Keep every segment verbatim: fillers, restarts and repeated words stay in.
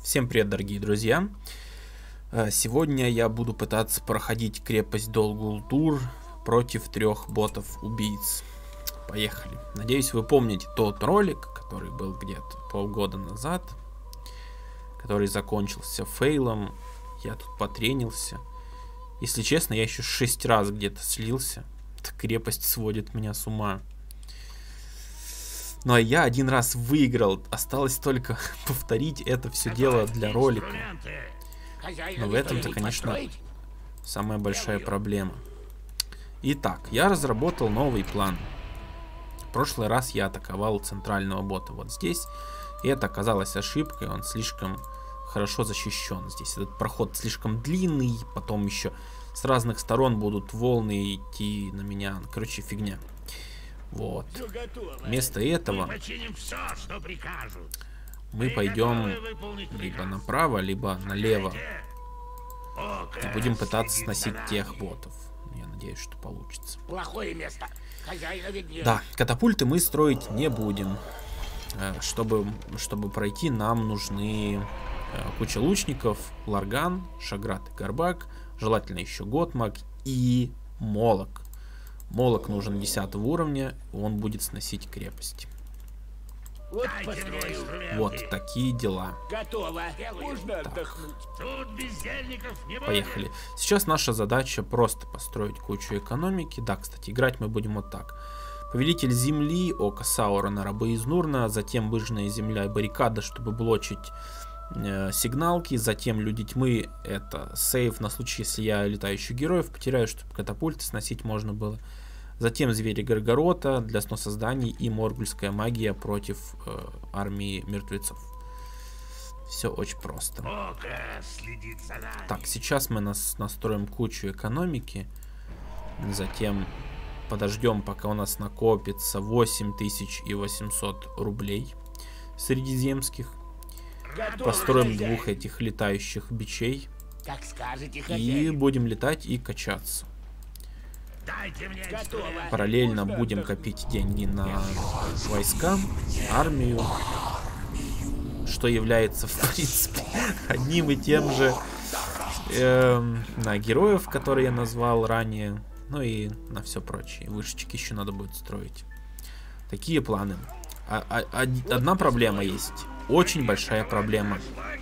Всем привет, дорогие друзья! Сегодня я буду пытаться проходить крепость Дол Гулdur против трех ботов-убийц. Поехали! Надеюсь, вы помните тот ролик, который был где-то полгода назад, который закончился фейлом. Я тут потренился. Если честно, я еще шесть раз где-то слился. Эта крепость сводит меня с ума. Ну а я один раз выиграл, осталось только повторить это все дело для ролика. Но в этом-то, конечно, самая большая проблема. Итак, я разработал новый план. В прошлый раз я атаковал центрального бота вот здесь, и это оказалось ошибкой, он слишком хорошо защищен здесь. Этот проход слишком длинный, потом еще с разных сторон будут волны идти на меня. Короче, фигня. Вот. Вместо этого мы пойдем либо направо, либо налево. И будем пытаться сносить тех ботов. Я надеюсь, что получится. Да, катапульты мы строить не будем. Чтобы, чтобы пройти, нам нужны куча лучников, Ларган, Шаград и Горбак. Желательно еще Готмаг и Молок. Молок нужен десятого уровня, он будет сносить крепость. Вот, вот такие дела. Готово. Можно отдохнуть. Поехали. Сейчас наша задача просто построить кучу экономики. Да, кстати, играть мы будем вот так. Повелитель земли, Око Саурона, рабы из Нурна, затем выжженная земля и баррикада, чтобы блочить э, сигналки, затем люди тьмы, это сейф на случай, если я летающих героев потеряю, чтобы катапульты сносить можно было. Затем звери Горгорота для сноса зданий и моргульская магия против э, армии мертвецов. Все очень просто. Так, сейчас мы нас настроим кучу экономики. Затем подождем, пока у нас накопится восемь тысяч восемьсот рублей средиземских. Построим двух этих летающих бичей. И будем летать и качаться. Параллельно будем копить деньги на войска, армию, что является, в принципе, одним и тем же э, на героев, которые я назвал ранее, ну и на все прочее. Вышечки еще надо будет строить. Такие планы. А, а, одна проблема есть. Очень большая проблема.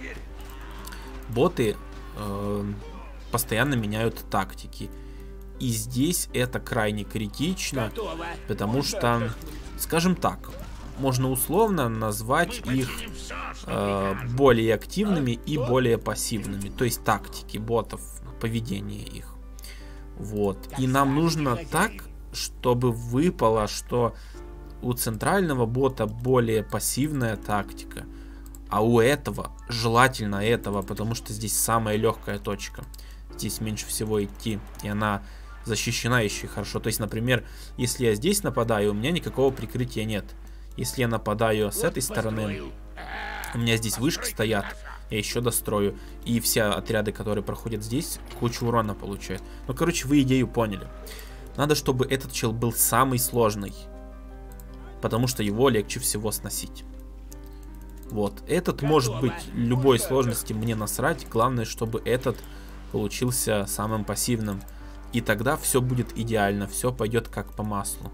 Боты э, постоянно меняют тактики. И здесь это крайне критично, потому что, скажем так, можно условно назвать их э, более активными и более пассивными. То есть тактики ботов, поведение их. Вот. И нам нужно так, чтобы выпало, что у центрального бота более пассивная тактика, а у этого, желательно этого, потому что здесь самая легкая точка. Здесь меньше всего идти, и она защищена еще хорошо. То есть, например, если я здесь нападаю, у меня никакого прикрытия нет. Если я нападаю с этой стороны, у меня здесь вышки стоят, я еще дострою. И все отряды, которые проходят здесь, кучу урона получают. Ну, короче, вы идею поняли. Надо, чтобы этот чел был самый сложный, потому что его легче всего сносить. Вот. Этот может быть любой сложности, мне насрать. Главное, чтобы этот получился самым пассивным. И тогда все будет идеально, все пойдет как по маслу.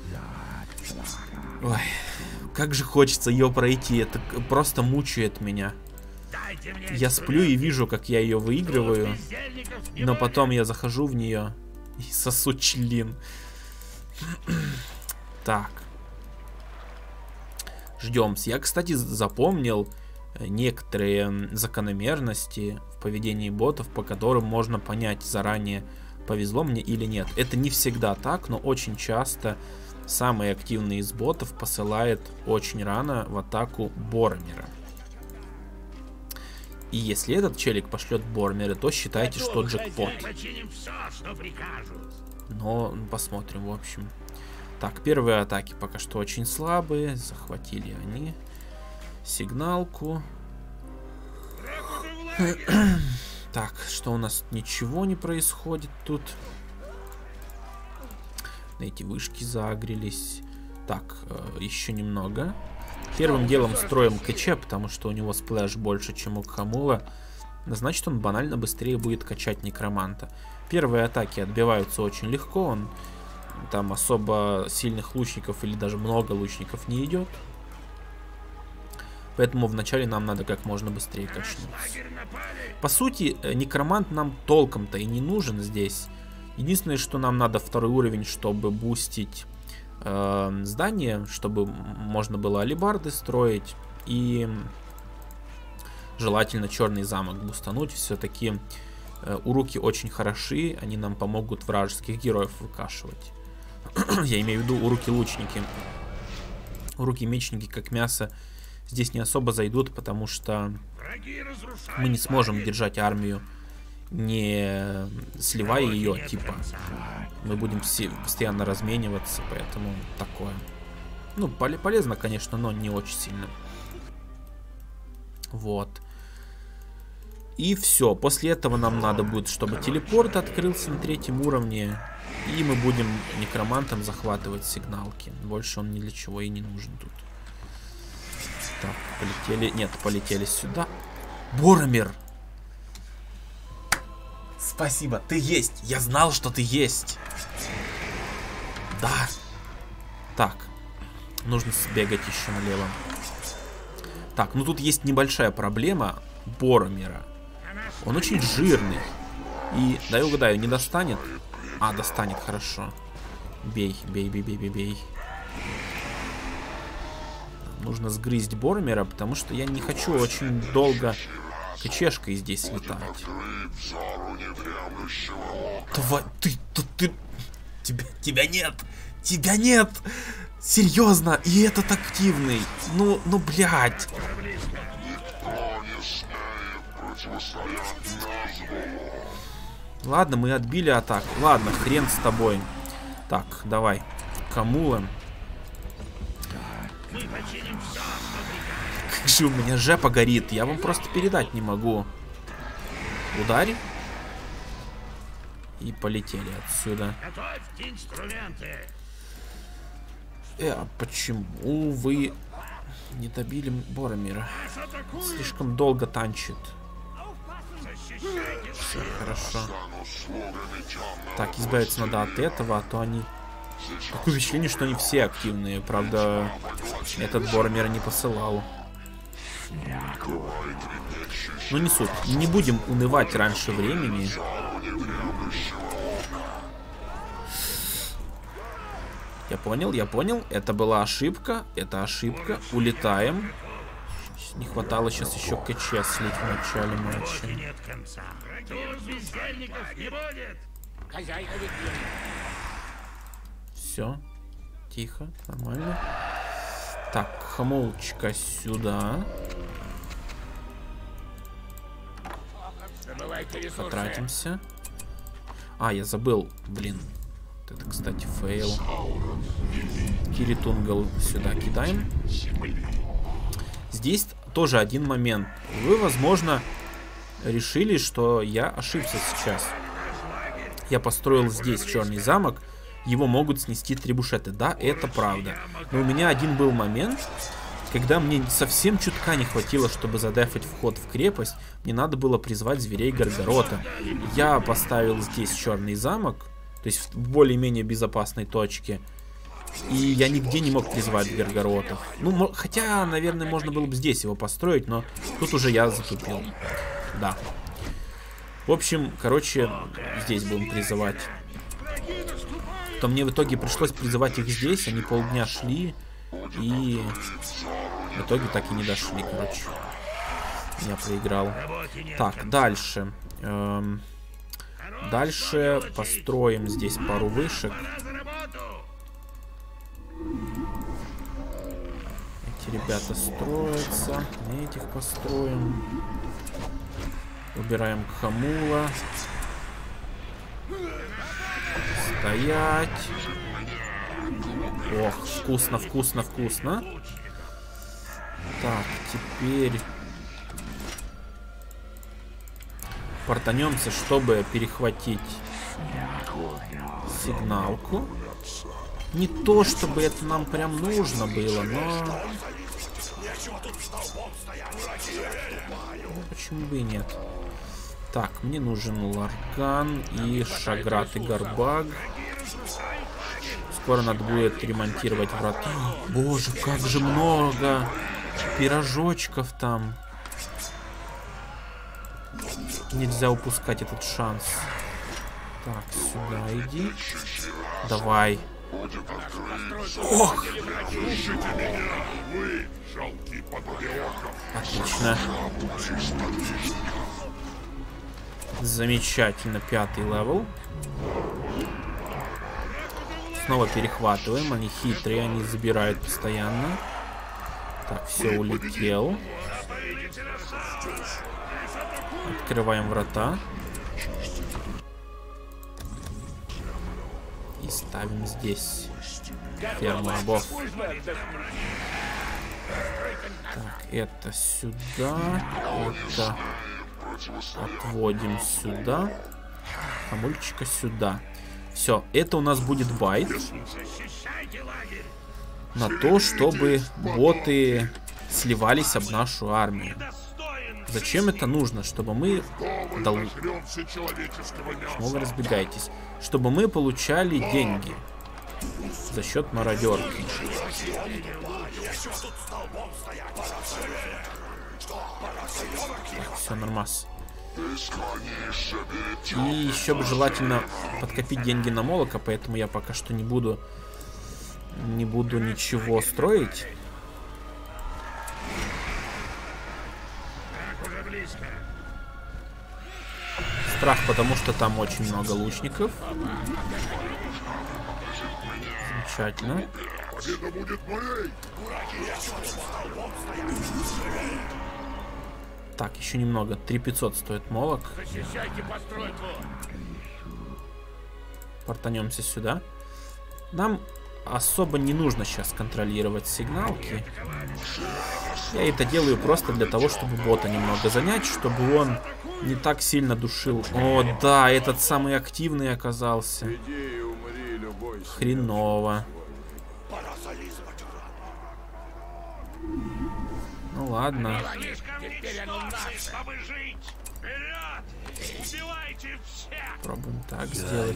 Ой, как же хочется ее пройти, это просто мучает меня. Я сплю и вижу, как я ее выигрываю, но потом я захожу в нее и сосу член. Так. Ждем. Я, кстати, запомнил некоторые закономерности в поведении ботов, по которым можно понять заранее, повезло мне или нет. Это не всегда так, но очень часто самый активный из ботов посылает очень рано в атаку Бормера. И если этот челик пошлет Бормера, то считайте, что джекпот. Но посмотрим, в общем. Так, первые атаки пока что очень слабые. Захватили они сигналку. Так, что у нас? Ничего не происходит тут. На эти вышки загрелись. Так, э, еще немного. Первым делом строим КЧ, потому что у него сплэш больше, чем у Кхамула. Значит, он банально быстрее будет качать некроманта. Первые атаки отбиваются очень легко. Он там особо сильных лучников или даже много лучников не идет. Поэтому вначале нам надо как можно быстрее качнуться. По сути, некромант нам толком-то и не нужен здесь. Единственное, что нам надо второй уровень, чтобы бустить э, здание, чтобы можно было алебарды строить. И желательно черный замок бустануть. Все-таки э, уруки очень хороши, они нам помогут вражеских героев выкашивать. Я имею в виду уруки-лучники. Уруки-мечники, как мясо, здесь не особо зайдут, потому что мы не сможем держать армию, не сливая ее, типа. Мы будем все постоянно размениваться, поэтому такое. Ну, полезно, конечно, но не очень сильно. Вот. И все. После этого нам надо будет, чтобы телепорт открылся на третьем уровне. И мы будем некромантом захватывать сигналки. Больше он ни для чего и не нужен тут. Так, полетели. Нет, полетели сюда. Боромир! Спасибо, ты есть. Я знал, что ты есть. Да. Так. Нужно сбегать еще налево. Так, ну тут есть небольшая проблема Боромира. Он очень жирный. И, дай угадаю, не достанет? А, достанет, хорошо. Бей, бей, бей, бей, бей, бей. Нужно сгрызть Боромира, потому что я не хочу очень долго КЧшкой здесь летать. Давай, ты, ты, ты... Тебя, тебя нет! Тебя нет! Серьезно! И этот активный! Ну, ну, блядь! Ладно, мы отбили атаку. Ладно, хрен с тобой. Так, давай. Кхамула. Как же у меня жопа горит. Я вам просто передать не могу. Ударь. И полетели отсюда. Э, а почему вы не добили Боромира? Слишком долго танчит. Все хорошо. Так, избавиться надо от этого, а то они... Такое впечатление, что они все активные. Правда, этот Боромир не посылал. Ну не суть. Не будем унывать раньше времени. Я понял, я понял. Это была ошибка. Это ошибка. Улетаем. Не хватало сейчас еще КЧ слить в начале матча. Все. Тихо. Нормально. Так, Кхамулчика сюда. Потратимся. А, я забыл. Блин. Это, кстати, фейл. Киритунгал сюда кидаем. Здесь тоже один момент. Вы, возможно, решили, что я ошибся сейчас. Я построил здесь черный замок. Его могут снести трибушеты. Да, это правда. Но у меня один был момент, когда мне совсем чутка не хватило, чтобы задефать вход в крепость. Мне надо было призвать зверей Горгорота. Я поставил здесь черный замок. То есть в более-менее безопасной точке. И я нигде не мог призвать Горгоротов. Ну, хотя, наверное, можно было бы здесь его построить, но тут уже я затупил. Да. В общем, короче, здесь будем призывать. То мне в итоге пришлось призывать их здесь. Они полдня шли. И в итоге так и не дошли, короче. Я проиграл. Так, дальше. Эм... Дальше построим здесь пару вышек. Эти ребята строятся. Мы этих построим. Убираем Кхамула. Стоять. Ох, вкусно, вкусно, вкусно. Так, теперь... портанемся, чтобы перехватить сигналку. Не то, чтобы это нам прям нужно было, но Ну, почему бы и нет? Так, мне нужен Ларган и Шаграт и Гарбаг. Скоро надо будет ремонтировать врата. Боже, как же много пирожочков там. Нельзя упускать этот шанс. Так, сюда иди. Давай. Ох! Отлично. Замечательно, пятый левел. Снова перехватываем. Они хитрые, они забирают постоянно. Так, все, улетел. Открываем врата. И ставим здесь ферму рабов. Так, это сюда. Это отводим сюда. Хамульчика сюда. Все, это у нас будет байт на то, чтобы боты сливались об нашу армию. Зачем это нужно? Чтобы мы... Дол... Почему вы разбегаетесь? Чтобы мы получали деньги за счет мародерки. Так, все, нормас. И еще бы желательно подкопить деньги на молоко, поэтому я пока что не буду не буду ничего строить. Страх, потому что там очень много лучников. Замечательно. Так, еще немного. три тысячи пятьсот стоит молок. Портанемся сюда. Нам особо не нужно сейчас контролировать сигналки. Я это делаю просто для того, чтобы бота немного занять, чтобы он не так сильно душил. О, да, этот самый активный оказался. Хреново. Ну ладно. Пробуем так сделать.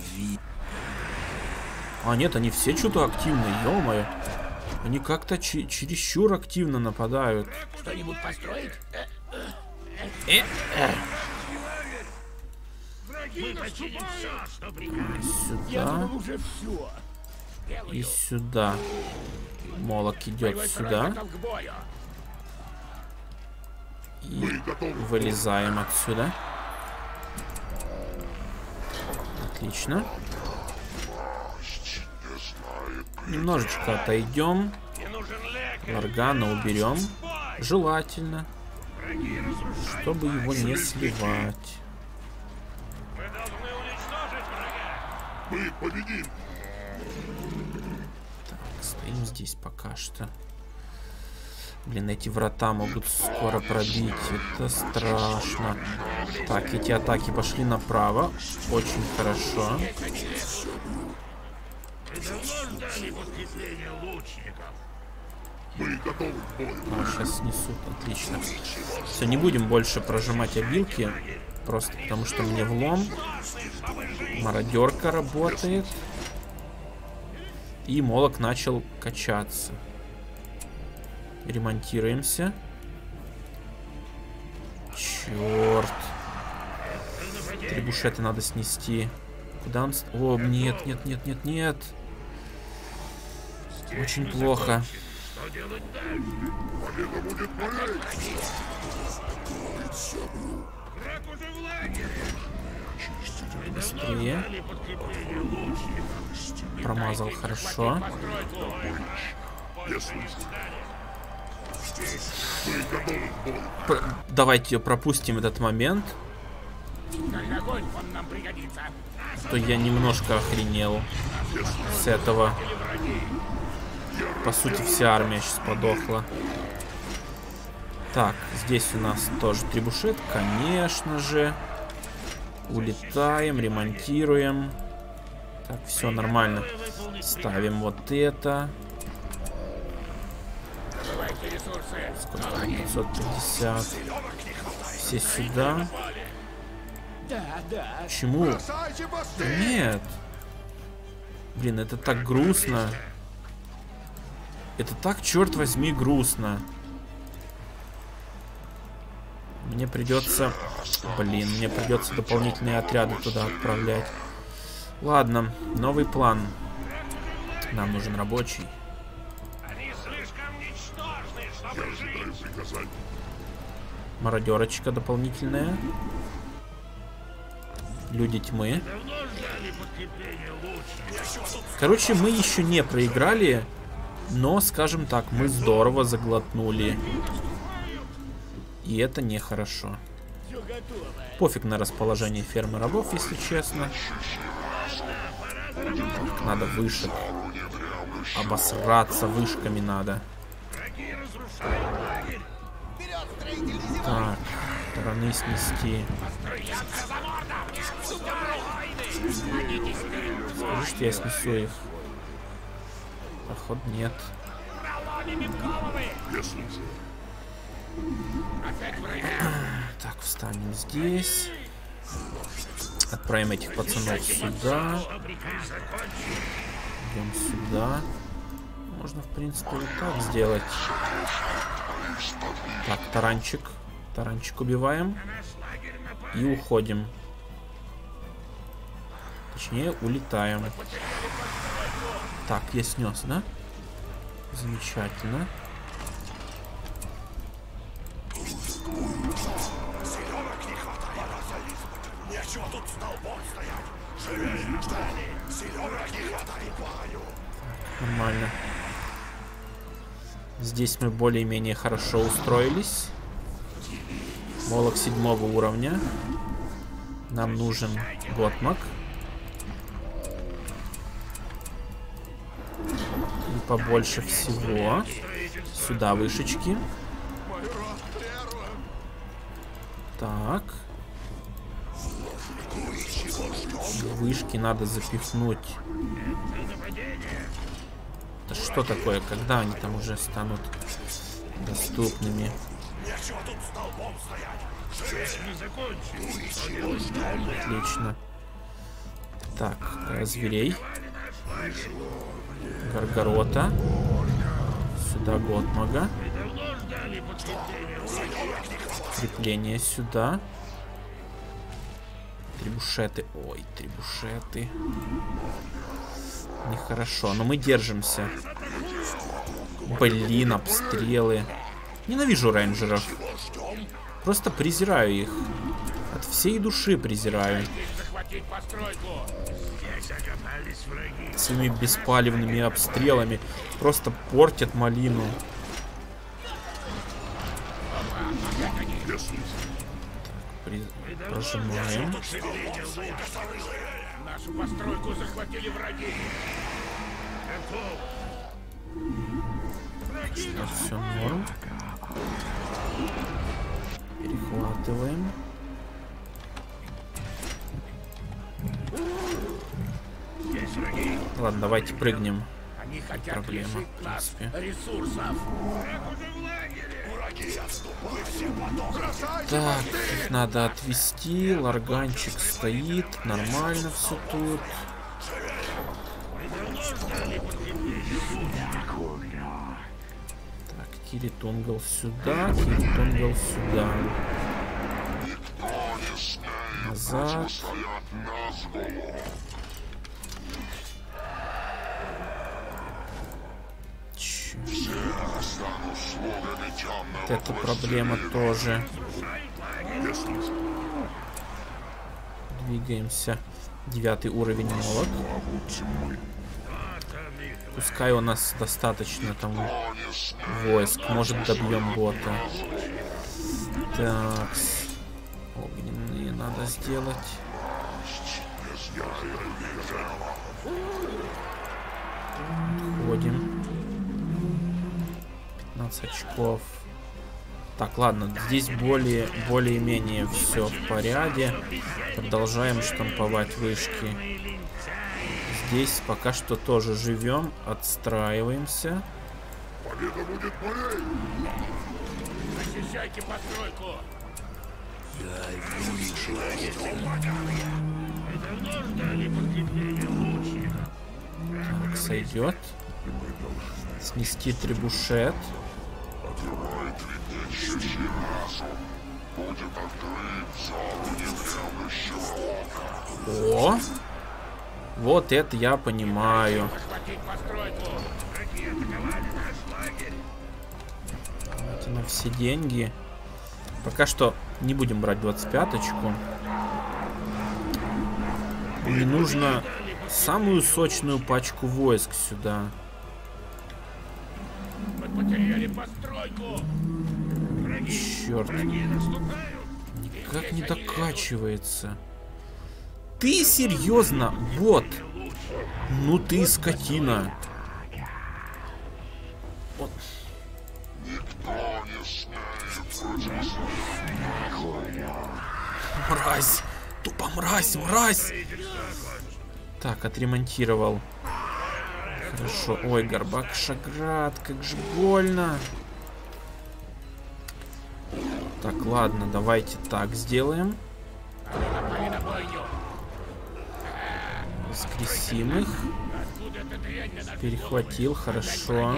А нет, они все что-то активные, ё-моё. Они как-то чересчур активно нападают. Что-нибудь построить? Э -э. Сюда. И сюда. Молок идет сюда. И вылезаем отсюда. Отлично. Немножечко отойдем. Ларгана уберем. Желательно. Чтобы его не сливать. Мы победим. Так, стоим здесь пока что. Блин, эти врата могут скоро пробить. Это страшно. Так, эти атаки пошли направо. Очень хорошо. А, сейчас снесут. Отлично. Все, не будем больше прожимать обилки. Просто потому что мне влом. Мародерка работает. И молок начал качаться. Ремонтируемся. Черт. Требушеты надо снести. Куда он... О, нет, нет, нет, нет, нет. Очень плохо. Быстрее. Промазал хорошо. Про... Давайте пропустим этот момент. То я немножко охренел с этого. По сути, вся армия сейчас подохла. Так, здесь у нас тоже трибушет, конечно же. Улетаем, ремонтируем. Так, все нормально. Ставим вот это. Сколько? пятьсот пятьдесят. Все сюда. Почему? Нет. Блин, это так грустно. Это так, черт возьми, грустно. Мне придется... Блин, мне придется дополнительные отряды туда отправлять. Ладно, новый план. Нам нужен рабочий. Мародерочка дополнительная. Люди тьмы. Короче, мы еще не проиграли, но, скажем так, мы здорово заглотнули. И это нехорошо. Пофиг на расположение фермы рабов, если честно. Надо вышек. Обосраться вышками надо. Так, стороны снести. Скажи, что я снесу их. Проход нет. Так, встанем здесь. Отправим этих пацанов сюда. Идем сюда. Можно, в принципе, вот так сделать. Так, таранчик. Таранчик убиваем. И уходим. Точнее, улетаем. Так, я снес, да? Замечательно. Нормально. Здесь мы более-менее хорошо устроились. Молох седьмого уровня. Нам нужен Готмак. И побольше всего. Сюда вышечки. Так. Вышки надо запихнуть. Это что такое? Когда они там уже станут доступными? Отлично. Так, зверей. Гаргорота. Сюда Готмага. Крепление сюда. Трибушеты. Ой, трибушеты. Нехорошо, но мы держимся. Блин, обстрелы. Ненавижу рейнджеров. Просто презираю их. От всей души презираю. Своими беспалевными обстрелами просто портят малину. Так, при... прожимаем. Нашу постройку захватили враги. Все норм. Перехватываем. Ладно, давайте прыгнем. Они хотят Проблема, лишить в нас принципе. ресурсов. Так, их надо отвести. Ларганчик стоит. Нормально все тут. Так, Киритунгл сюда. Киритунгл сюда. Назад. Вот эта проблема тоже. Двигаемся. Девятый уровень молот. Пускай у нас достаточно там войск. Может, добьем бота. Так. Огненные надо сделать. Ходим. пятнадцать очков. Так, ладно, здесь более, более-менее все в порядке. Продолжаем штамповать вышки. Здесь пока что тоже живем, отстраиваемся. Победа будет моей! Защищайте постройку! Так, сойдет. Снести требушет. О! Вот это я понимаю. Это на все деньги. Пока что не будем брать двадцать пяточку. Мне нужно самую сочную пачку войск сюда. Черт. Никак не докачивается. Ты серьезно, бот? Ну ты скотина. Вот. Мразь. Тупо мразь, мразь. Так, отремонтировал. Хорошо. Ой, Горбак Шаград, как же больно. Так, ладно, давайте так сделаем. Воскресим их. Перехватил, хорошо.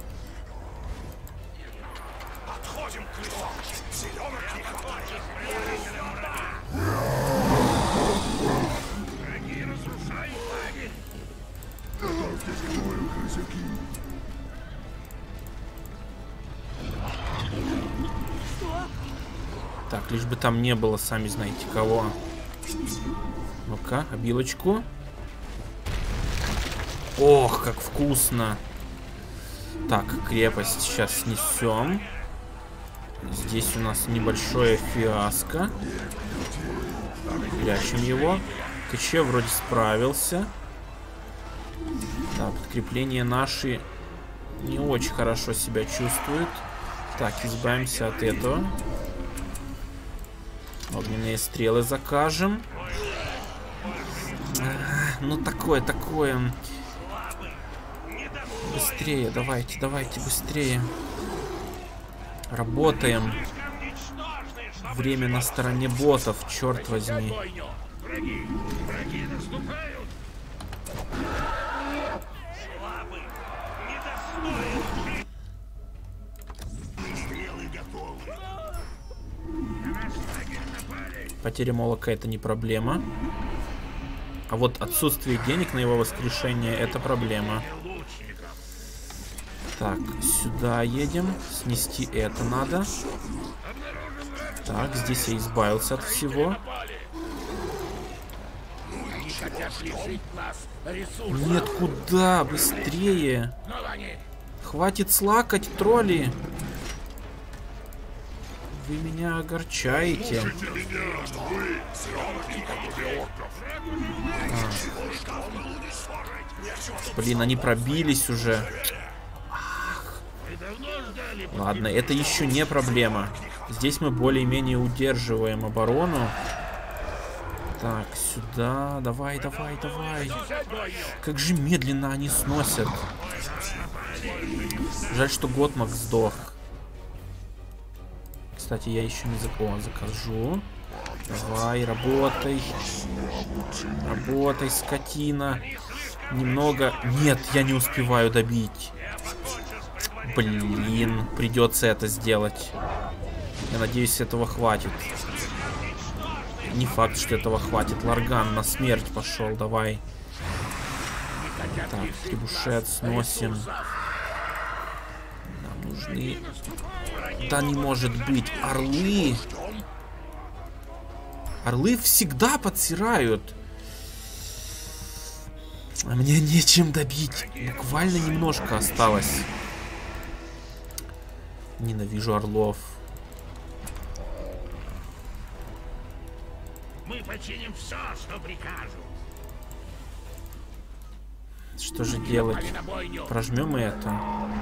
Так, лишь бы там не было, сами знаете кого. Ну-ка, обилочку. Ох, как вкусно. Так, крепость сейчас снесем. Здесь у нас небольшое фиаско. Прячем его. КЧ вроде справился. Да, подкрепления наши не очень хорошо себя чувствуют. Так, избавимся от этого. Огненные стрелы закажем. А, ну такое, такое. Быстрее, давайте, давайте, быстрее. Работаем. Время на стороне ботов, черт возьми. Потеря молока — это не проблема. А вот отсутствие денег на его воскрешение — это проблема. Так, сюда едем. Снести это надо. Так, здесь я избавился от всего. Нет, куда? Быстрее. Хватит слакать, тролли. Вы меня огорчаете. А. Блин, они пробились уже. Ах. Ладно, это еще не проблема. Здесь мы более-менее удерживаем оборону. Так, сюда. Давай, давай, давай. Как же медленно они сносят. Жаль, что Готмак сдох. Кстати, я еще не зак... О, закажу. Давай, работай. Работай, скотина. Немного... Нет, я не успеваю добить. Блин, придется это сделать. Я надеюсь, этого хватит. Не факт, что этого хватит. Ларган на смерть пошел, давай. Так, требушет сносим. Нам нужны... Да не может быть. Орлы. Орлы всегда подсирают. А мне нечем добить. Буквально немножко осталось. Ненавижу орлов. Мы починим все, что прикажут. Что же делать? Прожмем это.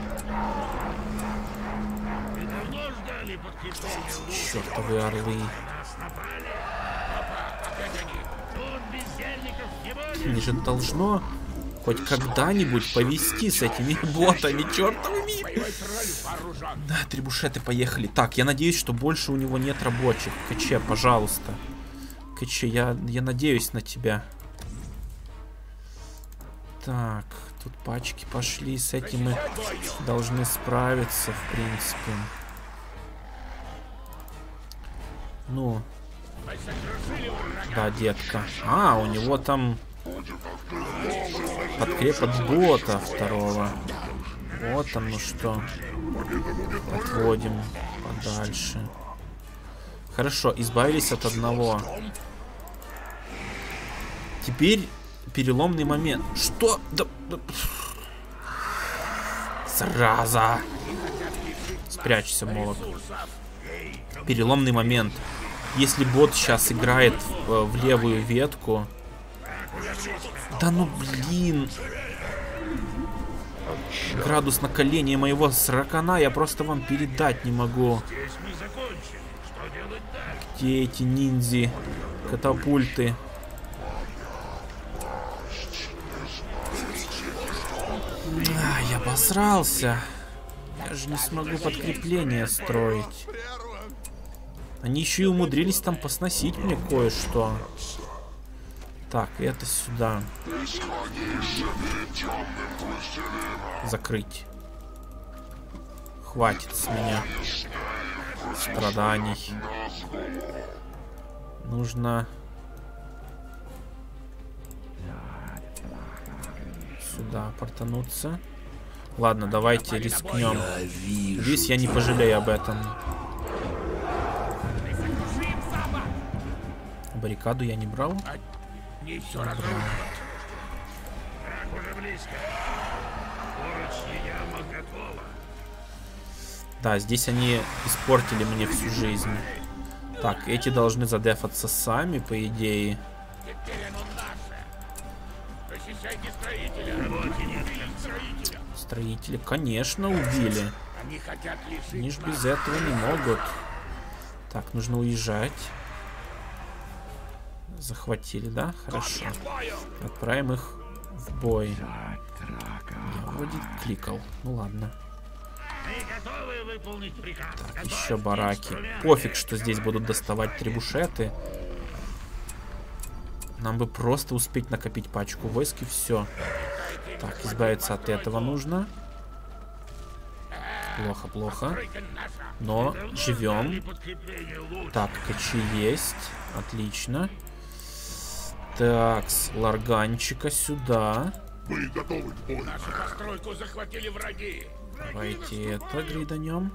Чертовы орлы. Мне же должно хоть когда-нибудь повести с этими ботами чертовыми. Да, трибушеты поехали. Так, я надеюсь, что больше у него нет рабочих. КЧ, пожалуйста. КЧ, я, я надеюсь на тебя. Так, тут пачки пошли. С этим мы должны справиться, в принципе. Ну. Да, детка. А, у него там подкреп от бота второго. Вот там, ну что. Отводим подальше. Хорошо, избавились от одного. Теперь переломный момент. Что? Да, да. Зараза. Спрячься, молот. Переломный момент. Если бот сейчас играет в, в левую ветку. Да ну блин. Градус накаления моего сракана я просто вам передать не могу. Где эти ниндзи? Катапульты. А, я обосрался. Я же не смогу подкрепление строить. Они еще и умудрились там посносить мне кое-что. Так, это сюда. Закрыть. Хватит с меня страданий. Нужно сюда портануться. Ладно, давайте рискнем. Здесь я не пожалею об этом. Баррикаду я не брал. Не все брал. Да, здесь они испортили мне всю жизнь. Так, эти должны задефаться сами, по идее. Строители, конечно, убили. Они ж без этого не могут. Так, нужно уезжать. Захватили, да? Хорошо. Отправим их в бой. Я вроде кликал. Ну ладно. Так, еще бараки. Пофиг, что здесь будут доставать трибушеты. Нам бы просто успеть накопить пачку войск и все. Так, избавиться от этого нужно. Плохо, плохо. Но живем. Так, качи есть. Отлично. Так, с ларганчика сюда. Мы готовы к бою. Нашу постройку захватили враги. Давайте это гриданем.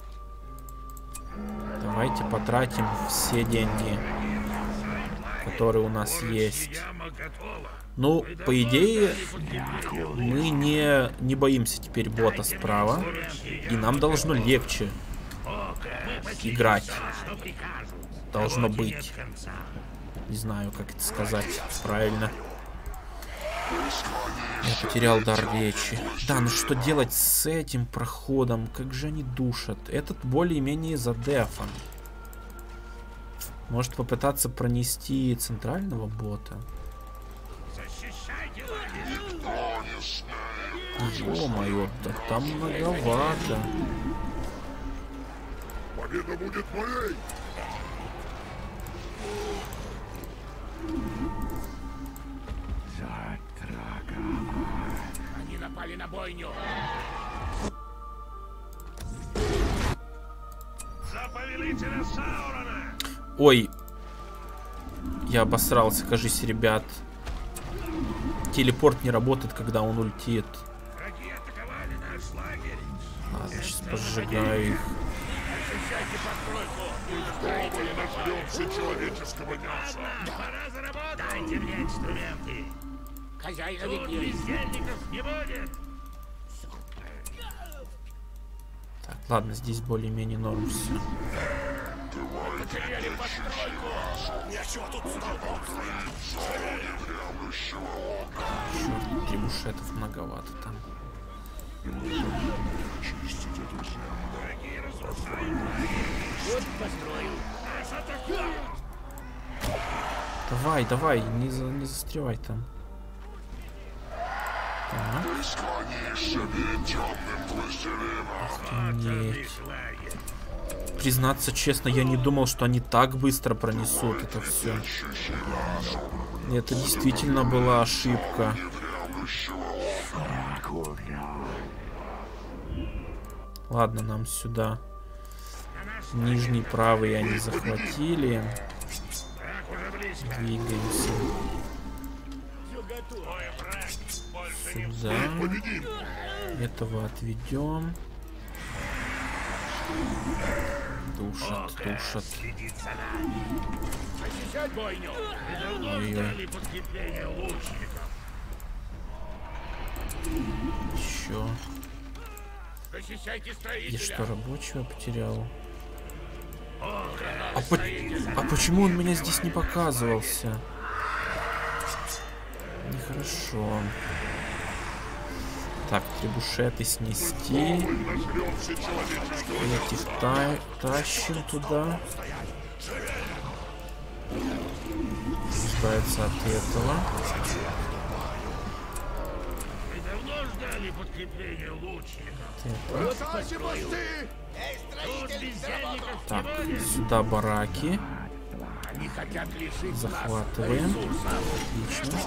Давайте потратим все деньги, которые у нас есть. Ну, по идее, мы не, не боимся теперь бота справа. И нам должно легче играть. Должно быть. Не знаю, как это сказать правильно. Я потерял дар речи. Да, ну что делать с этим проходом? Как же они душат. Этот более-менее задефан. Может попытаться пронести центрального бота? Ё-моё, да там многовато. Победа будет моей. Они напали на бойню. За повелителя Саурона. Ой, я обосрался, кажись, ребят. Телепорт не работает, когда он ультит. Враги атаковали наш лагерь. Ладно, сейчас пожигаю их. Защищайте постройку. Мы нажмемся человеческого мяса. Пора заработать. Дайте мне инструменты. Хозяин Тут бездельников не будет. Так, ладно, здесь более-менее норм все. Потеряли постройку. Нечего тут столкнуться. Черт, трибушетов многовато там. Вот построю. Давай, давай, не, за, не застревай там. Так. Охренеть. Признаться честно, я не думал, что они так быстро пронесут это все. Это действительно была ошибка. Ладно, нам сюда. Нижний правый они захватили. Двигаемся. Сюда. Этого отведем. Душат, душат. Ой-ой. Еще. Я что, рабочего потерял? А, по... а почему он меня здесь не показывался? Нехорошо. Так, требушеты снести. Этих та... тащим туда. Избавиться от этого. Так, сюда бараки. Захватываем. Отлично.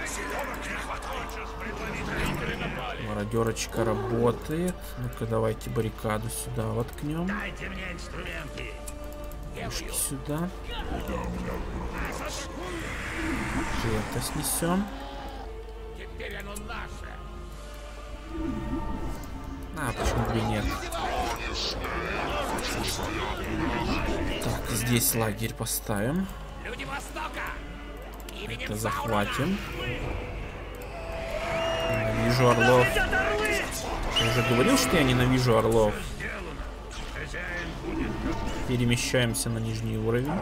Мародерочка работает. Ну-ка, давайте баррикаду сюда воткнем. Пушки сюда. Это снесем. А, почему бы и нет? Так, здесь лагерь поставим. Это захватим. Ненавижу орлов. Я уже говорил, что я ненавижу орлов. Перемещаемся на нижний уровень.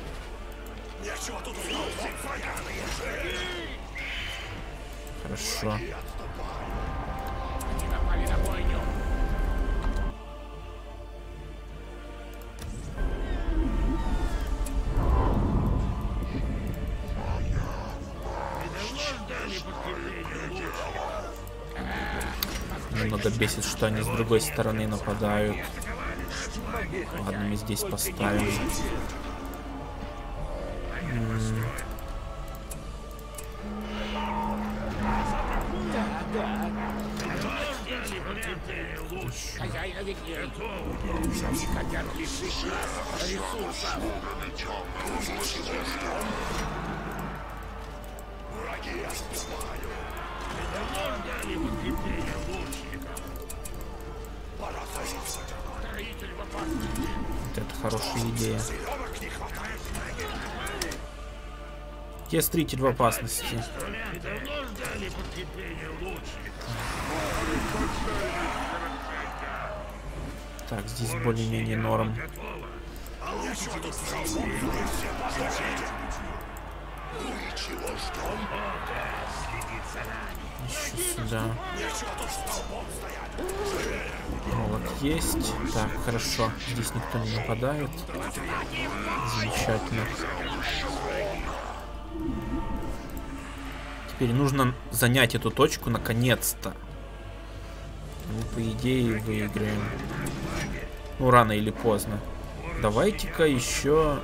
Хорошо. Немного бесит, что они с другой стороны нападают. Ладно, мы здесь поставим. М-м. Вот это хорошая идея. Где строитель в опасности? Так, здесь более-менее норм. Еще сюда. Молот есть. Так, хорошо. Здесь никто не нападает. Замечательно. Теперь нужно занять эту точку наконец-то. Мы, по идее, выиграем. Ну, рано или поздно. Давайте-ка еще...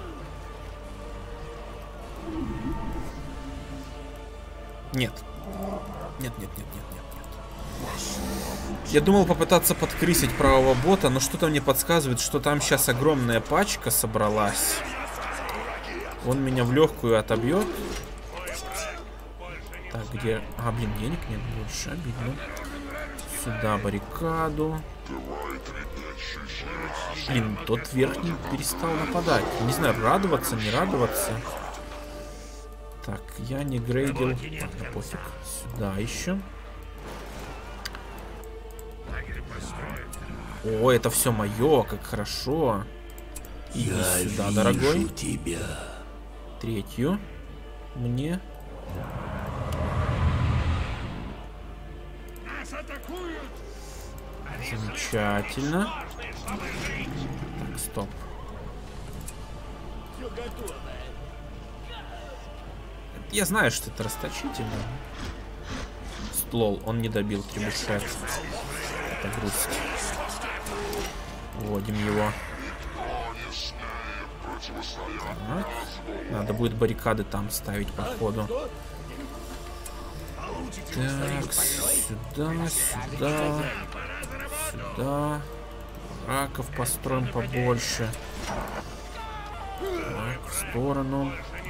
Нет. Нет, нет, нет, нет, нет, нет. Я думал попытаться подкрысить правого бота, но что-то мне подсказывает, что там сейчас огромная пачка собралась. Он меня в легкую отобьет. Так, где... А, блин, денег нет больше, обидно. Сюда баррикаду. Блин, тот верхний перестал нападать. Не знаю, радоваться, не радоваться. Так, я не грейдил. Ладно, пофиг. Сюда еще. О, это все мое, как хорошо. Иди я сюда, дорогой. Тебя. Третью. Мне. Замечательно. Так, стоп. Я знаю, что это расточительно. Лол, он не добил требушет. Это грусть. Вводим его. Так. Надо будет баррикады там ставить, походу. Так, сюда, сюда, сюда. Раков построим побольше. Так, в сторону.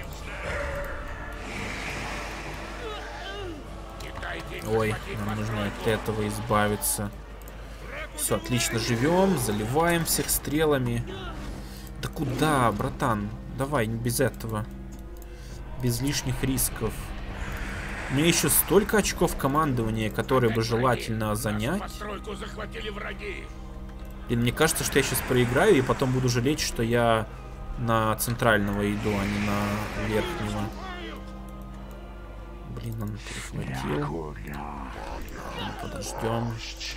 Ой, нам нужно от этого избавиться. Все, отлично, живем, заливаем всех стрелами. Да куда, братан? Давай, не без этого. Без лишних рисков. У меня еще столько очков командования, которые бы желательно занять. Блин, мне кажется, что я сейчас проиграю и потом буду жалеть, что я на центрального иду, а не на верхнего. Блин, он перехватил. Подождем.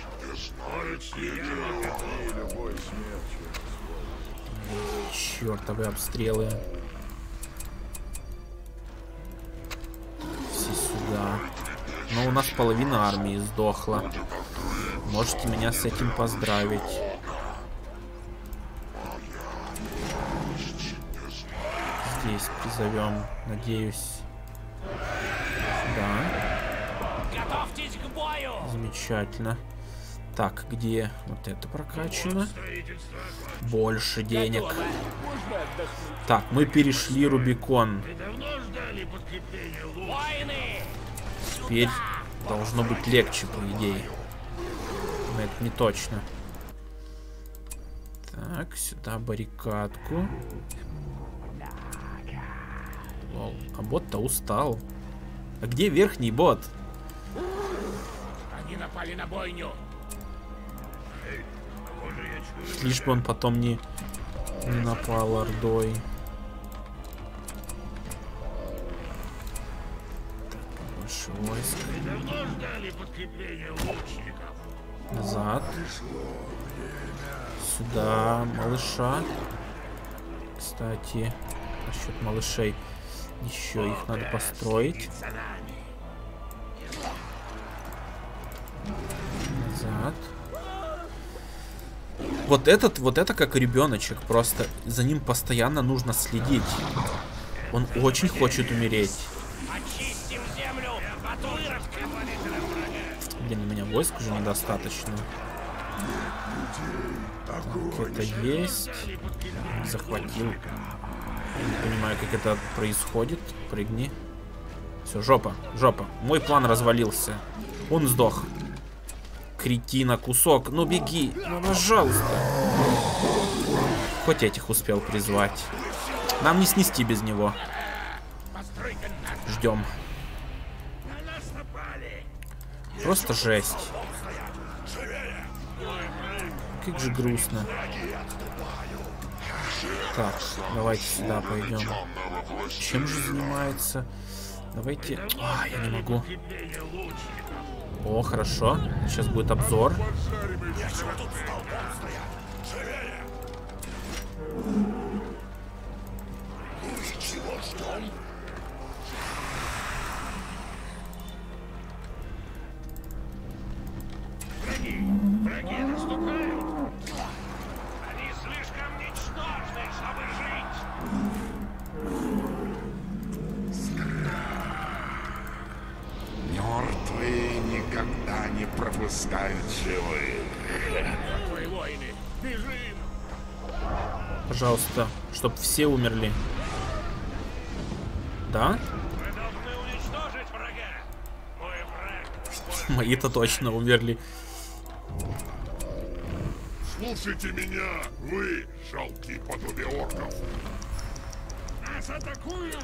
Чертовы обстрелы. Все сюда. Но у нас половина армии сдохла. Можете меня с этим поздравить. Здесь призовем, надеюсь. Да. Готовьтесь к бою. Замечательно. Так, где вот это прокачано? Больше денег. Так, мы перешли Рубикон. Теперь должно быть легче, по идее. Но это не точно. Так, сюда баррикадку. Лол, а бот-то устал. А где верхний бот? Они напали на бойню. Лишь бы он потом не, не напал ордой. Так, побольше войск. Назад. Сюда, малыша. Кстати, насчет малышей. Еще их надо построить. Назад. Вот этот, вот это как ребеночек. Просто за ним постоянно нужно следить. Он очень хочет умереть. Блин, у меня войск уже недостаточно. Так, это есть. Захватил. Не понимаю, как это происходит. Прыгни. Все, жопа, жопа. Мой план развалился. Он сдох. Кретина, кусок. Ну беги. Ну, пожалуйста. Хоть этих успел призвать. Нам не снести без него. Ждем. Просто жесть. Как же грустно. Так, давайте сюда пойдем. Чем же занимается? Давайте... А, я не могу. О, хорошо. Сейчас будет обзор. Враги, враги наступают. Они слишком ничтожны, чтобы жить. Мертвые никогда не пропускают живых. Мертвые воины, бежим! Пожалуйста, чтоб все умерли. Да? Мы должны уничтожить врага. Мой враг. Мои-то точно умерли. Слушайте меня, вы, жалкие подобие орков. Нас атакуют!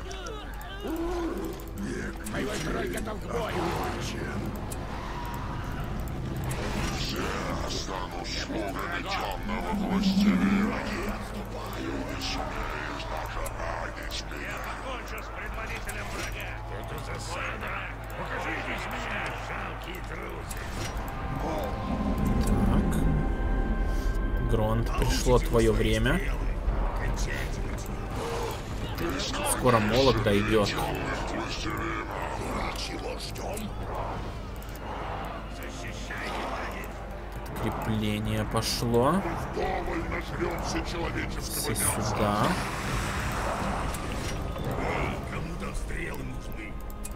Боевой король готов к бою! Все останут слугами темного властелина. Я покончу с предводителем врага! Это засада! Покажитесь мне, жалкие трусы! Так. Гронт, пришло твое время. Скоро молот дойдет. Крепление пошло. Все сюда. Кому-то стрелы нужны.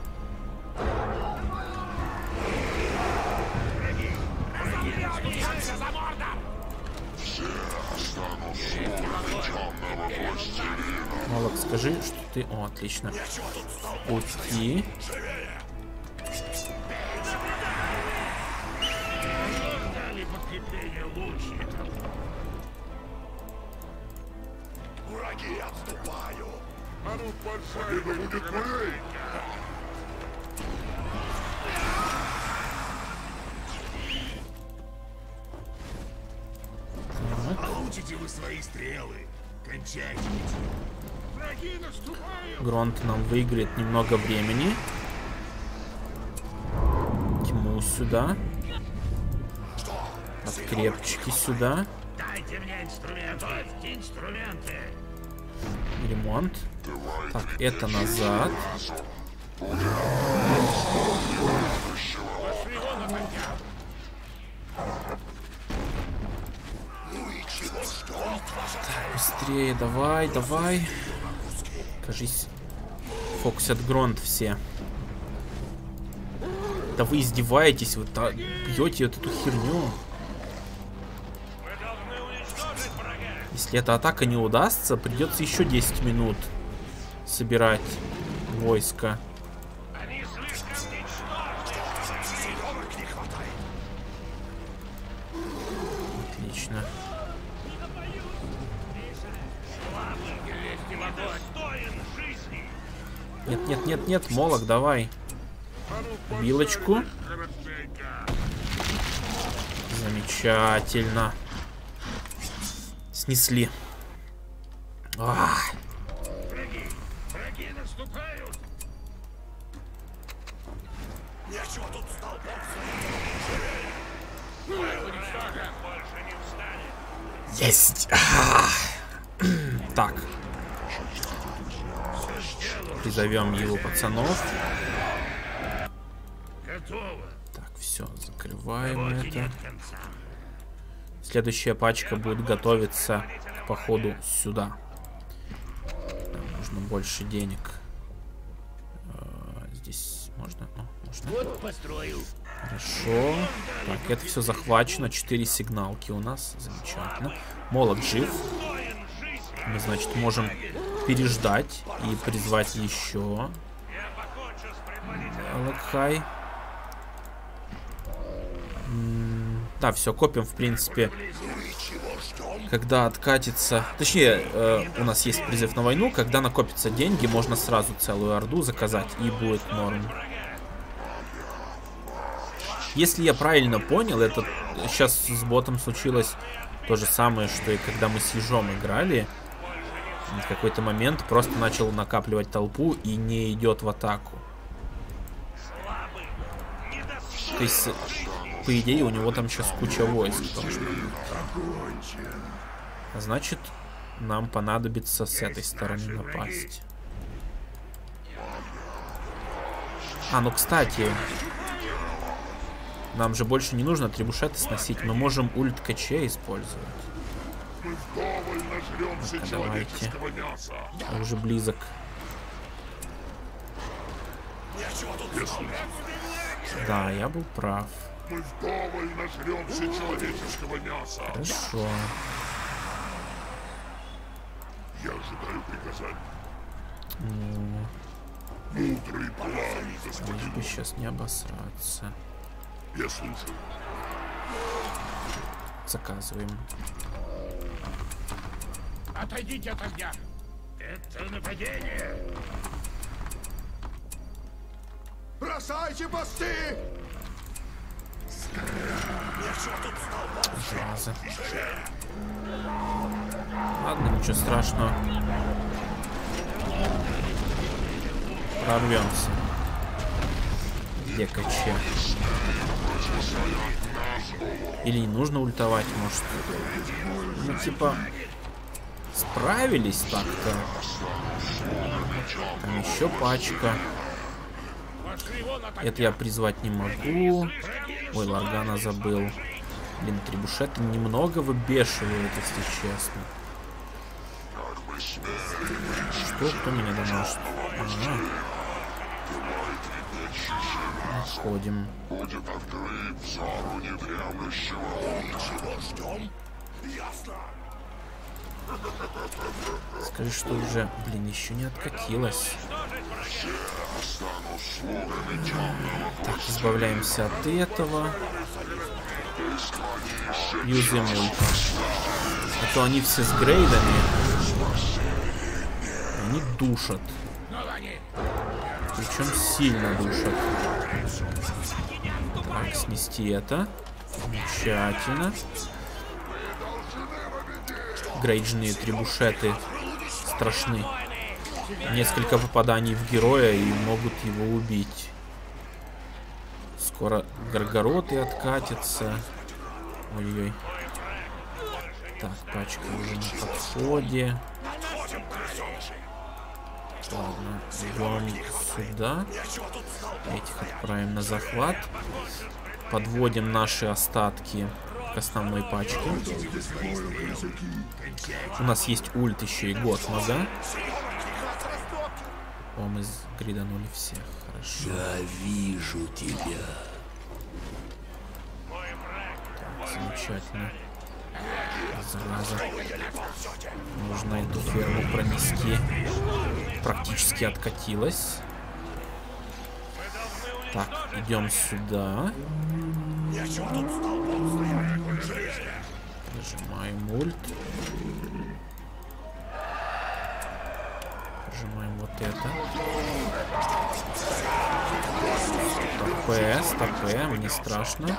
Молок, скажи, что ты... О, отлично. Пути. Враги отступают. А ну, победа будет моей. Получите вы свои стрелы. Кончайте. Враги наступают. Гронт нам выиграет немного времени. Тьму сюда. Подкрепчики сюда. Дайте мне инструменты. Инструменты. Ремонт. Так, это назад. Так, быстрее, давай, давай. Кажись, фокусят Гронт все. Да вы издеваетесь, вы бьете вот эту херню. Если эта атака не удастся, придется еще десять минут собирать войско. Отлично. Нет, нет, нет, нет, Молок, давай. Билочку. Замечательно. Снесли. Ах. Враги. Враги наступают. Нечего тут столкнуться. Больше не встанет. Есть. Ах. Так. Призовем его пацанов. Готово. Так, все, закрываем это. Следующая пачка будет готовиться к походу сюда. Нам нужно больше денег. Здесь можно? О, можно. Вот построю. Хорошо. Так, это все захвачено. Четыре сигналки у нас. Замечательно. Молот жив. Мы, значит, можем переждать и призвать еще. Лакхай. Да, все, копим, в принципе, когда откатится... Точнее, э, у нас есть призыв на войну. Когда накопятся деньги, можно сразу целую орду заказать, и будет норм. Если я правильно понял, это сейчас с ботом случилось то же самое, что и когда мы с Ежом играли. В какой-то момент просто начал накапливать толпу и не идет в атаку. То есть... По идее, у него там сейчас куча войск должно быть. А значит, нам понадобится с этой стороны напасть. А, ну кстати, нам же больше не нужно трибушеты сносить. Мы можем ульт КЧ использовать. Ну-ка, давайте. Я уже близок. Да, я был прав. Мы вдоволь нажремся человеческого мяса. Хорошо. Я ожидаю приказаний. Ну, Мудрый план, господин. лишь бы сейчас не обосраться. Я слушаю. Заказываем. Отойдите от огня. Это нападение. Бросайте посты! Зараза. Ладно, ничего страшного. Прорвемся. Где КЧ? Или не нужно ультовать, может? Ну, типа, справились так-то. Там еще пачка. Это я призвать не могу. Ой, Ларгана забыл. Блин, трибушеты немного выбешивают, если честно. Что? Кто меня домашний? Ага. Находим. Скажи, что уже, блин, еще не откатилось. Так, избавляемся от этого. Юзаем ульт. А то они все с грейдами. Они душат. Причем сильно душат. Так, снести это. Замечательно. Грейджные трибушеты страшны. Несколько попаданий в героя и могут его убить. Скоро Горгороты откатятся. Ой-ой. Так, пачка уже на подходе. Ладно, идем сюда. Этих отправим на захват. Подводим наши остатки к основной пачке. У нас есть ульт еще и Готмага. О, мы гриданули всех. Хорошо. Я вижу тебя. Так, замечательно. Зараза. Нужно эту ферму пронести. Практически откатилась. Так, идем сюда. Нажимаем ульт. Нажимаем вот это. Стопэ, стопэ, мне страшно.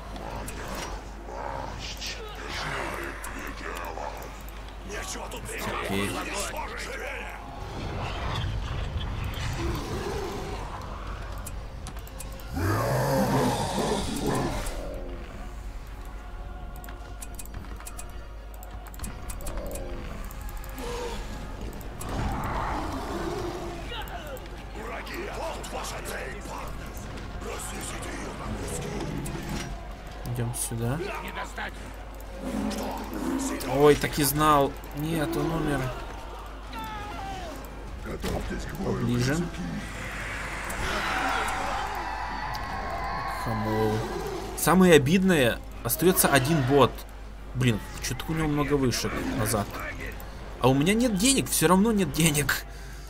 Теперь. Идем сюда. Ой, так и знал. Нет, он умер. Поближе. Хамол. Самое обидное, остается один бот. Блин, что-то у него много вышек назад. А у меня нет денег, все равно нет денег.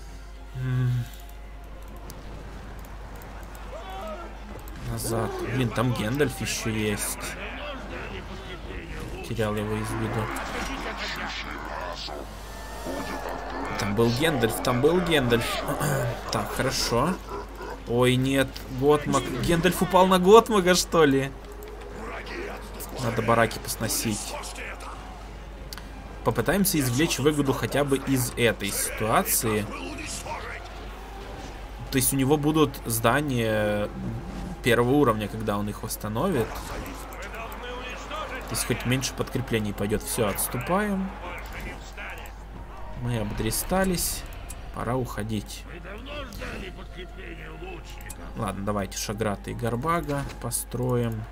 Назад. Блин, там Гэндальф еще есть. Терял его из виду. Там был Гэндальф, там был Гэндальф. Так, хорошо. Ой, нет, Готмаг. Гэндальф упал на Готмага, что ли? Надо бараки посносить. Попытаемся извлечь выгоду хотя бы из этой ситуации. То есть у него будут здания первого уровня, когда он их восстановит. То есть хоть меньше подкреплений пойдет. Все, отступаем. Мы обдристались. Пора уходить. Ладно, давайте Шаграта и Горбага построим.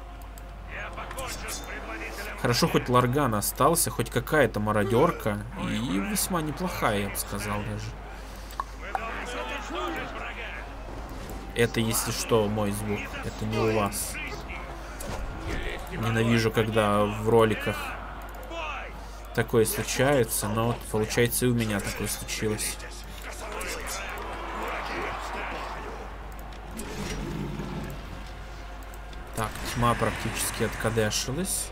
Хорошо, хоть Ларган остался, хоть какая-то мародерка. И весьма неплохая, я бы сказал даже. Это, если что, мой звук. Это не у вас. Ненавижу, когда в роликах такое случается. Но вот, получается, и у меня такое случилось. Так, тьма практически откадешилась.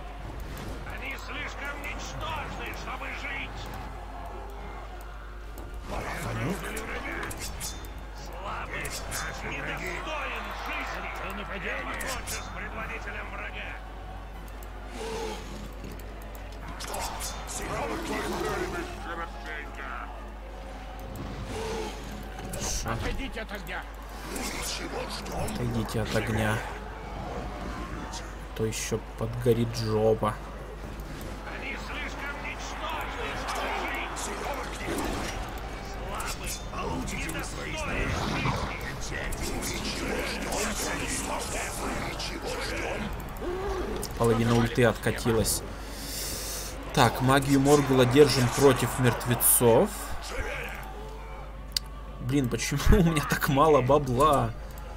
Отойдите от огня. Отойдите от огня. То еще подгорит жопа. Половина ульты откатилась. Так, магию Моргула держим против мертвецов. Блин, почему у меня так мало бабла?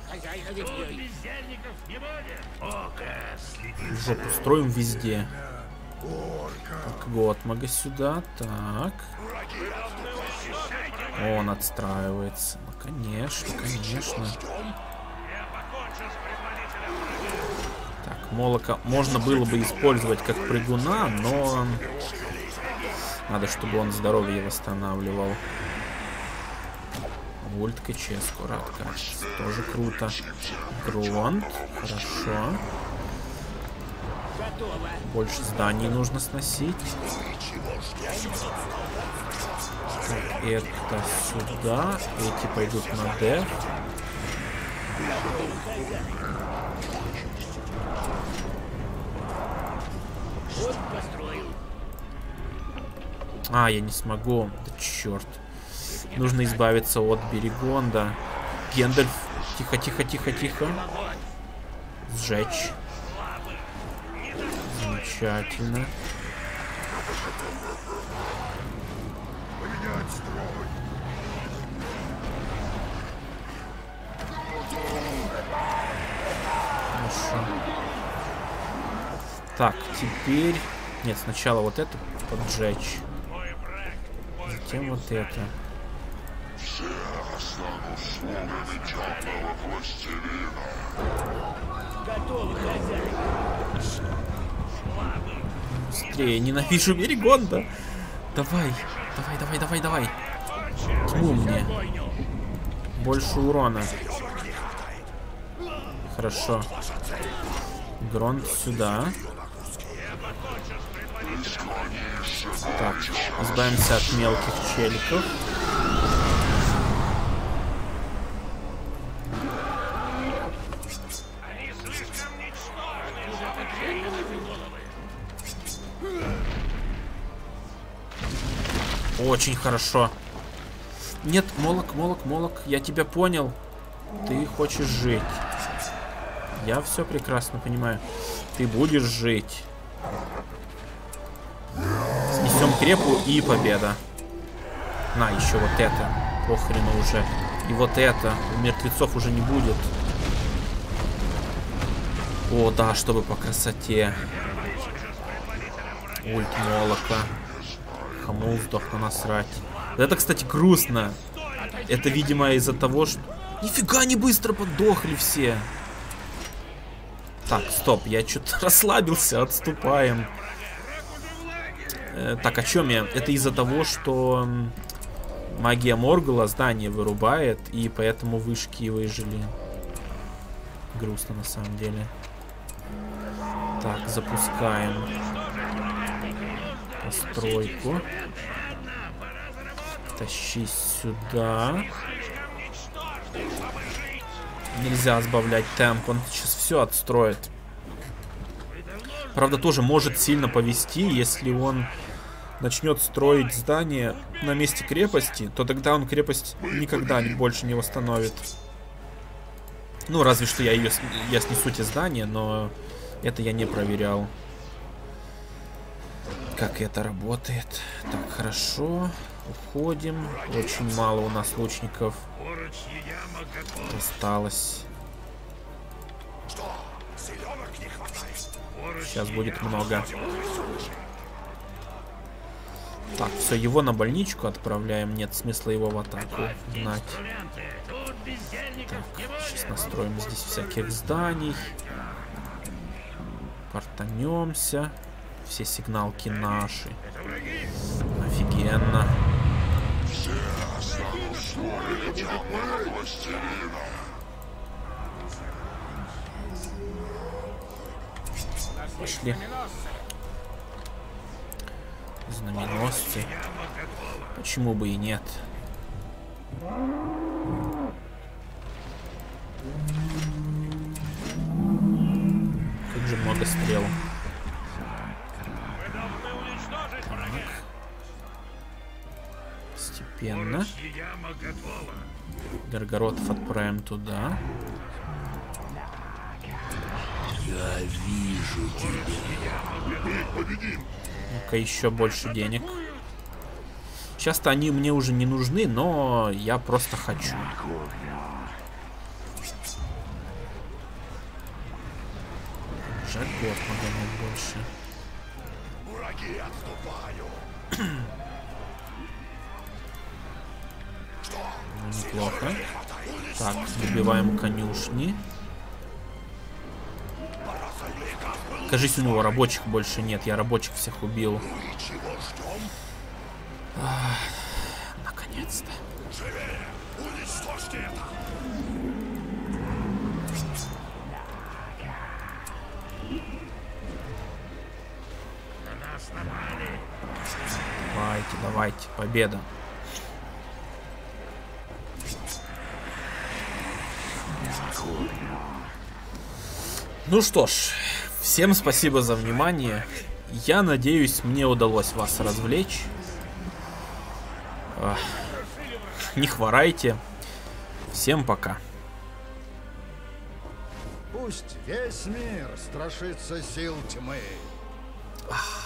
Жопу строим везде. Так, вот, мага сюда. Так. Он отстраивается. Ну, конечно, конечно. Так, молока можно было бы использовать как прыгуна, но надо, чтобы он здоровье восстанавливал. Ульт КЧ, скоро откатится. Тоже круто. Гронт. Хорошо. Больше зданий нужно сносить. Так, это сюда. Эти пойдут на деф. А, я не смогу. Да черт. Нужно избавиться от Берегонда. Гендальф. Тихо, тихо, тихо, тихо. Сжечь. Замечательно. Хорошо. Так, теперь... Нет, сначала вот это поджечь. Затем вот это. Все станут слугами темного властелина. Готовы, хозяин. Быстрее, ненавижу Берегонда. Давай, давай, давай, давай, давай. Тьму мне. Больше урона. Хорошо. Гронт сюда. Так, избавимся от мелких челиков. Очень хорошо. Нет, Молок, Молок, Молок, я тебя понял. Ты хочешь жить. Я все прекрасно понимаю. Ты будешь жить. Снесем крепу и победа. На, еще вот это. Похрену уже. И вот это. У мертвецов уже не будет. О, да, чтобы по красоте. Ульт Молока. Хамул сдох, на насрать. Это, кстати, грустно. Это, видимо, из-за того, что... Нифига не быстро подохли все. Так, стоп, я что-то расслабился, отступаем. Э, так, о чем я? Это из-за того, что магия Моргула здание вырубает, и поэтому вышки выжили. Грустно, на самом деле. Так, запускаем постройку. Тащи сюда. Нельзя сбавлять темп, он сейчас все отстроит. Правда, тоже может сильно повести, если он начнет строить здание на месте крепости, то тогда он крепость никогда больше не восстановит. Ну, разве что я ее я снесу те здания, но это я не проверял. Как это работает. Так, хорошо. Уходим. Очень мало у нас лучников осталось. Сейчас будет много. Так, все, его на больничку отправляем. Нет смысла его в атаку гнать. Так, сейчас настроим здесь всяких зданий. Портанемся. Все сигналки наши. Офигенно. Пошли. Знаменосцы. Почему бы и нет? Как же много стрел. постепенно. Горгородов отправим туда. Я вижу тебя. Ну-ка, еще больше денег. Сейчас-то они мне уже не нужны, но я просто хочу. Жаль, год погонять больше. Враги отступают. Ну, неплохо. Так, добиваем конюшни. Кажись, у него рабочих больше нет. Я рабочих всех убил. Ах, наконец-то. Давайте, давайте, победа. Ну что ж, всем спасибо за внимание. Я надеюсь, мне удалось вас развлечь. Ах, не хворайте. Всем пока. Пусть весь мир страшится сил тьмы. Ах.